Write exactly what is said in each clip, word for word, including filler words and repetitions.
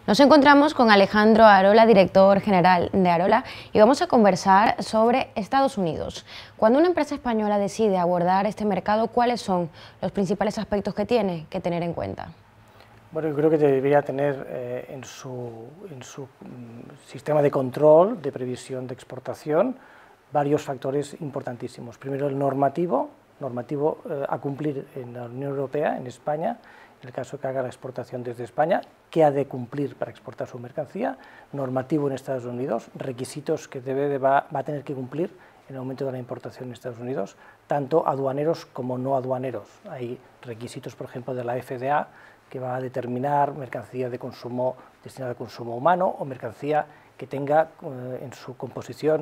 Nos encontramos con Alejandro Arola, director general de Arola, y vamos a conversar sobre Estados Unidos. Cuando una empresa española decide abordar este mercado, ¿cuáles son los principales aspectos que tiene que tener en cuenta? Bueno, yo creo que debería tener eh, en su, en su mm, sistema de control, de previsión de exportación, varios factores importantísimos. Primero, el normativo, normativo eh, a cumplir en la Unión Europea, en España, en el caso que haga la exportación desde España, qué ha de cumplir para exportar su mercancía, normativo en Estados Unidos, requisitos que debe de, va, va a tener que cumplir en el momento de la importación en Estados Unidos, tanto aduaneros como no aduaneros. Hay requisitos, por ejemplo, de la F D A, que va a determinar mercancía de consumo destinada a consumo humano o mercancía que tenga eh, en su composición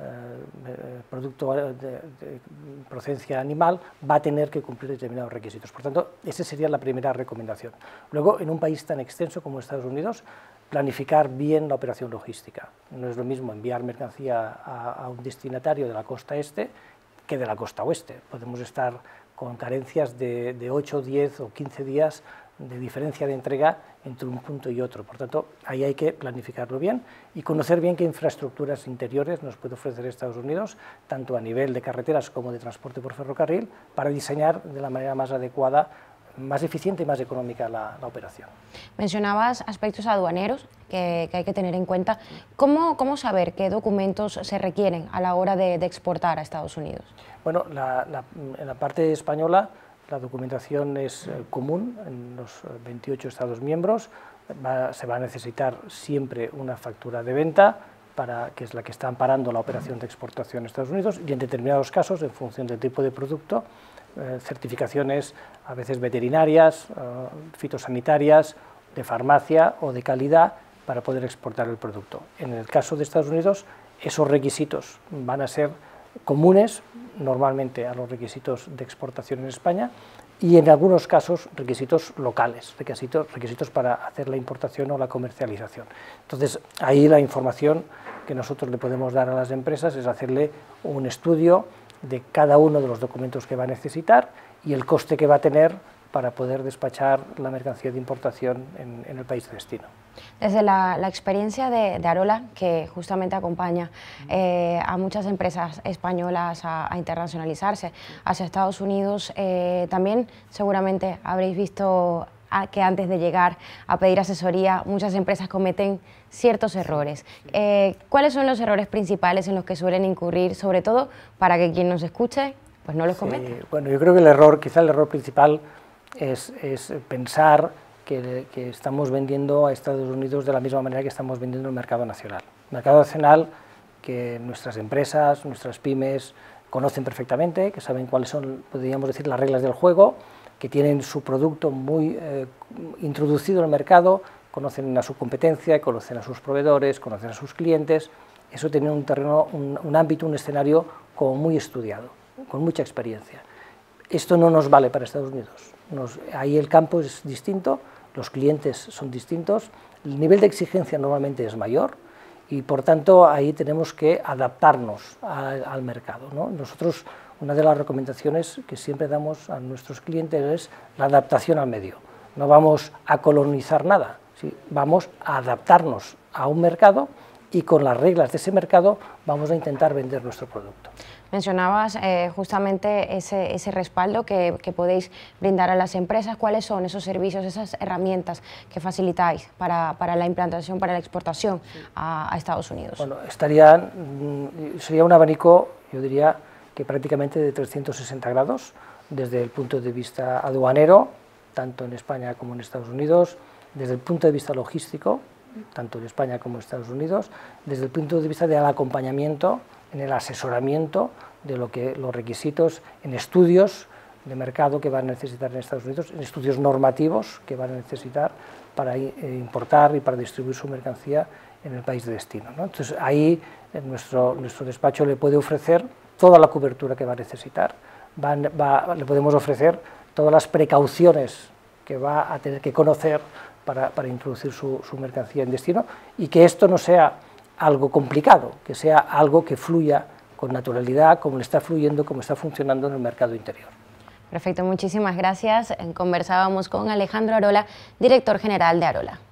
eh, producto de, de procedencia animal, va a tener que cumplir determinados requisitos. Por tanto, esa sería la primera recomendación. Luego, en un país tan extenso como Estados Unidos, planificar bien la operación logística. No es lo mismo enviar mercancía a, a un destinatario de la costa este que de la costa oeste. Podemos estar con carencias de, de ocho, diez o quince días de diferencia de entrega entre un punto y otro. Por tanto, ahí hay que planificarlo bien y conocer bien qué infraestructuras interiores nos puede ofrecer Estados Unidos, tanto a nivel de carreteras como de transporte por ferrocarril, para diseñar de la manera más adecuada, más eficiente y más económica la, la operación. Mencionabas aspectos aduaneros que, que hay que tener en cuenta. ¿Cómo, cómo saber qué documentos se requieren a la hora de, de exportar a Estados Unidos? Bueno, la, la, en la parte española la documentación es eh, común en los veintiocho Estados miembros. Va, se va a necesitar siempre una factura de venta, para, que es la que está amparando la operación de exportación a Estados Unidos, y en determinados casos, en función del tipo de producto, eh, certificaciones a veces veterinarias, eh, fitosanitarias, de farmacia o de calidad para poder exportar el producto. En el caso de Estados Unidos, esos requisitos van a ser comunes normalmente a los requisitos de exportación en España y en algunos casos requisitos locales, requisitos, requisitos para hacer la importación o la comercialización. Entonces, ahí la información que nosotros le podemos dar a las empresas es hacerle un estudio de cada uno de los documentos que va a necesitar y el coste que va a tener para poder despachar la mercancía de importación en, en el país de destino. Desde la, la experiencia de, de Arola, que justamente acompaña eh, a muchas empresas españolas a, a internacionalizarse hacia Estados Unidos, eh, también seguramente habréis visto a que antes de llegar a pedir asesoría muchas empresas cometen ciertos errores. Eh, ¿Cuáles son los errores principales en los que suelen incurrir, sobre todo para que quien nos escuche pues no los cometa? Sí, bueno, yo creo que el error, quizá el error principal es, es pensar que, que estamos vendiendo a Estados Unidos de la misma manera que estamos vendiendo el mercado nacional. El mercado nacional que nuestras empresas, nuestras pymes conocen perfectamente, que saben cuáles son, podríamos decir, las reglas del juego, que tienen su producto muy eh, introducido en el mercado, conocen a su competencia, conocen a sus proveedores, conocen a sus clientes. Eso tiene un terreno, un, un ámbito, un escenario como muy estudiado, con mucha experiencia. Esto no nos vale para Estados Unidos. Nos, ahí el campo es distinto, los clientes son distintos, el nivel de exigencia normalmente es mayor y por tanto ahí tenemos que adaptarnos a, al mercado, ¿no? Nosotros, una de las recomendaciones que siempre damos a nuestros clientes es la adaptación al medio. No vamos a colonizar nada, ¿sí? Vamos a adaptarnos a un mercado y con las reglas de ese mercado vamos a intentar vender nuestro producto. Mencionabas eh, justamente ese, ese respaldo que, que podéis brindar a las empresas. ¿Cuáles son esos servicios, esas herramientas que facilitáis para, para la implantación, para la exportación a, a Estados Unidos? Bueno, estaría, sería un abanico, yo diría, que prácticamente de trescientos sesenta grados, desde el punto de vista aduanero, tanto en España como en Estados Unidos, desde el punto de vista logístico, tanto en España como en Estados Unidos, desde el punto de vista del acompañamiento, en el asesoramiento de lo que los requisitos, en estudios de mercado que van a necesitar en Estados Unidos, en estudios normativos que van a necesitar para importar y para distribuir su mercancía en el país de destino, ¿no? Entonces ahí nuestro, nuestro despacho le puede ofrecer toda la cobertura que va a necesitar, va, va, le podemos ofrecer todas las precauciones que va a tener que conocer para, para introducir su, su mercancía en destino y que esto no sea algo complicado, que sea algo que fluya con naturalidad, como le está fluyendo, como está funcionando en el mercado interior. Perfecto, muchísimas gracias. Conversábamos con Alejandro Arola, director general de Arola.